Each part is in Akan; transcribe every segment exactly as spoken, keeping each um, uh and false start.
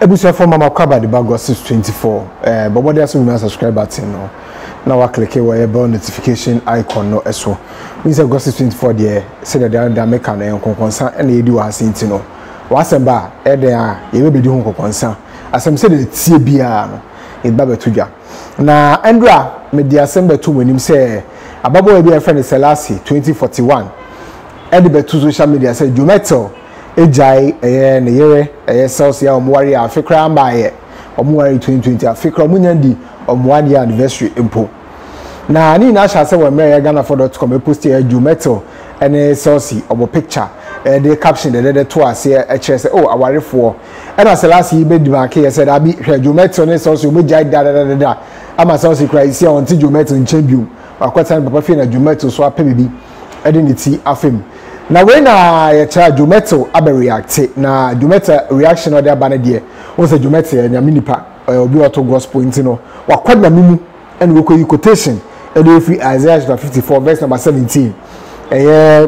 Ebusia for mama kwaba the bag six twenty-four. Eh, but what else we must subscribe button no. Now I click where bell notification icon no eso. We say six twenty-four there. Say that they are making na yon concern and they do as into no. Wasemba e there ye be di ho concern. Asem say the tie bia no. E ba betuja. Na Andra me di asem betu wenim say ababo e bi friend Selasi twenty forty-one. E di betu social media say Joe Mettle ejai eh ne yere eh Celsius omwari Africa ambaye omwari twenty twenty Africa omunyandi omwadi anniversary impo na ni na sha se we me Ghana four dot com e post e Joe Mettle ene Celsius obo picture eh the caption the the to ase e chere say oh awarefo e na Selasi be di mark e said abi hwe Joe Mettle ne Celsius mo jai da da da da ama Celsius cry isi on ti Joe Mettle nchembium akwata papa fi na Joe Mettle so apɛ bibi e de ne ti afem. Na when I try Joe Mettle abe react na Joe Mettle reaction or there bana there won say Joe Mettle nya minipa obi auto gospel ntino wakwa na mimu and we ko quotation e dey free Isaiah fifty-four verse number seventeen eh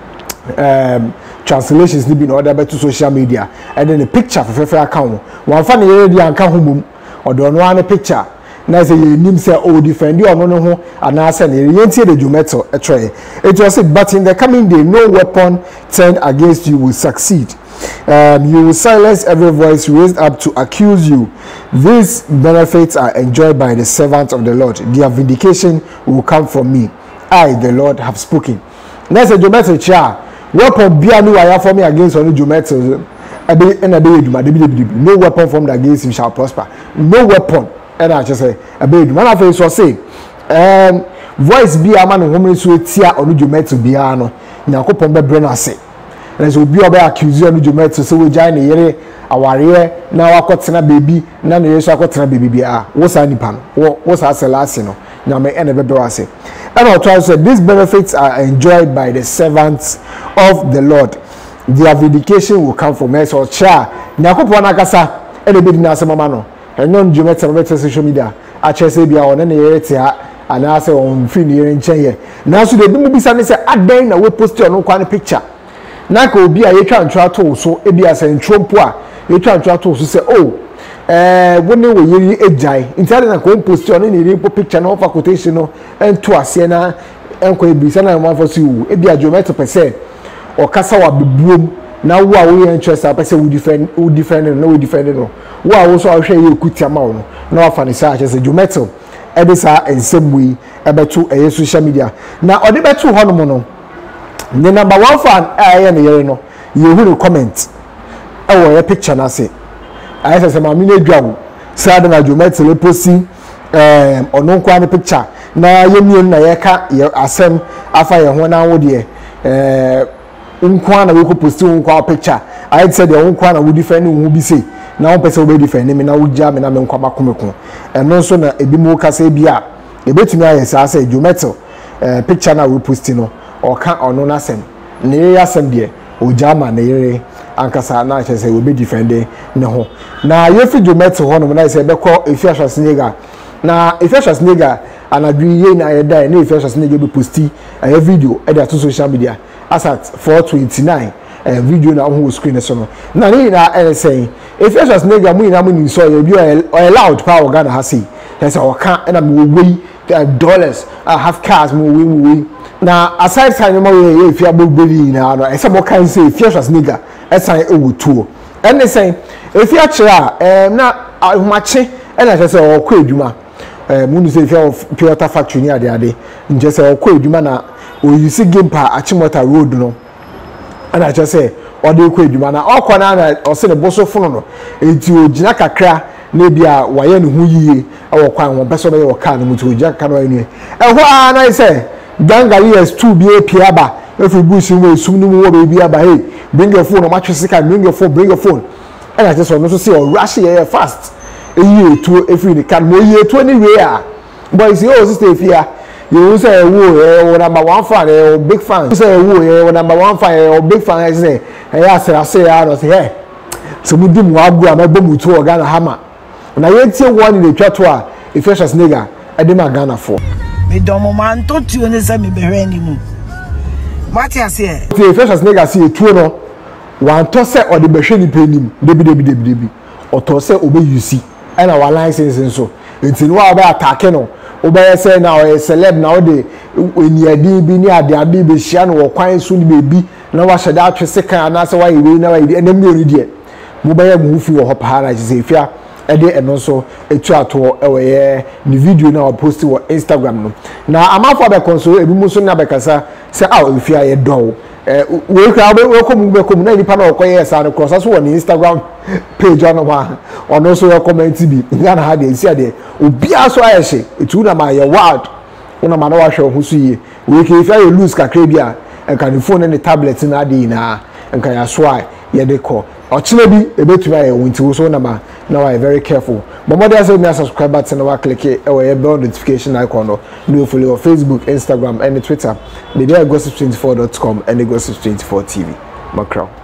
um translations ni be no other to social media and then the picture for fair account one fa na ye dey anka homum odo no an picture na say you nim say oh defend you ono no ho ana say na yentie the Joe Mettle e try it was it but in the coming day no weapon turned against you will succeed. Um, you will silence every voice raised up to accuse you. These benefits are enjoyed by the servants of the Lord. Their vindication will come from me. I the Lord have spoken. Now say Joe Mettle cha weapon bia no wire for me against onu Joe Mettle ebe na be eduma no weapon formed against him shall prosper. No weapon. And I just say, a baby, man, I feel so say, um, voice be a man who so tia or Joe Mettle biano, Nakopon Brenna say. And as we be about accusing Joe Mettle, so we join the yere, our ear, now I got a baby, none of the I got a baby. Ah, what's any pan? What's our last, you know? Now, may end of the say. And I'll try to say, these benefits are enjoyed by the servants of the Lord. Their vindication will come from us or cha, Nakopon Akasa, and a bit in Asamano. And non Joe Mettle on social media. I just say, be on any area, and I say on free near in Chenya. Now, so they don't be something say, I then I will post you on one picture. Now, could be a try and try to so it be as a Trumpoa. You try and try to say, oh, eh, when they were really a jai, instead of a post you on any picture, no for quotation, and to a Siena, and could be sent one for you. It be a Joe Mettle per se, or Casawa be bloom. Now, who are we interested? I say, we defend, who defend, no, we defend, no. Who are also I'll show you quick amount. No, funny, such as a Joe Mettle. Ebisa and same way about two a social media. Now, on the better one, the number one fan, I am here, no. You will comment. I will a picture, I say. I say, I'm a minute job. Sad and Joe Mettle, posting um, or no quality picture. Now, you mean, Nayaka, your assem, after one hour, dear. Unkwana we could post unkwa picture. I said the unkwana would defend who be say. Now person will defend him now jam and I'm kwaba kumeko. And also na ebi mo ka say bia. E betumi ayesa say Joe Mettle eh picture na we post no or kan ono na sem. Na ye asem de o jama na yere ankasa na che say we be defend ne ho. Na ye fi Joe Mettle ho no na say be call Afia Schwarzenegger. Na Afia Schwarzenegger anadwi ye na ye die na Afia Schwarzenegger be posti a video e dey to social media. As at four twenty-nine uh, video na who screen so no na ni na eh say if you just nigga mu na mu ni so you be allowed power Ghana ha say say o kan na me we dollars I have cars mu we mu we na aside sign mo we if you abobeli na no e say mo kan say if you just nigga e sign e wo tuo and they say if you actually eh na ahomache e na say o kwa eduma eh mu ni say if you pure water factory ni ade ade nje say o kwa eduma na o you see game pa Achimota road no and I just say o dey kwa eduma na o kwa na o se ne boso funu no enti o gina kakra na bia waye ne hu yiye e wo kwa won beso be wo car no mutu o gina ka no anu e ho a na say Ghanaian yes two be apia ba if you bush we sum no wo be bia ba hey bring your phone o match sika bring your phone bring your phone and I just want to say o rush here fast e yi to every the can mo yi to anywhere boys you sister Afia you say wo eh number one fan eh big fan you say wo eh number one fan eh big fan I say eh say I say I say hey so mu dim wa agu am bom to Ghana hama na ye tie one in the twa to a Afia Schwarzenegger e dey ma Ghana for me domo man to ti oni say me behwe ni mu mati ase e Afia Schwarzenegger see tuo no wan to say o de behwe ni penim debi debi debi debi oto se obe use na wa license nso enti no wa ba attack no obe say na o celeb na o de eniadi bi ni ade ade be hia no wo kwan so ni bebi na wa hyeda atwese kan na se wa yiwe na wa yi enam ni ori de mo ba ya mu fi wo ho para se fia ede eno so etu ato ewe ni video na wa post wo Instagram no na amafo be konso ebi mu so na be kasa se ah efia ye do eh we ka we kom be kom na nipa na okoye sa no cross so on Instagram page on wa ono so comment bi nga na ha de esi ade obi aso ayehye etu na ma ye word una ma na wa hwe ho so yi we ka efia ye lose kakra bia enka ni phone ne tablet na ade na enka ya so ai ye de ko ochile bi ebetuma ye wonti so na ma na wa very careful but more than say me subscribe button na wa click e we bell notification icon no no follow Facebook, Instagram and Twitter the gossip twenty-four dot com and the gossip twenty-four T V macro.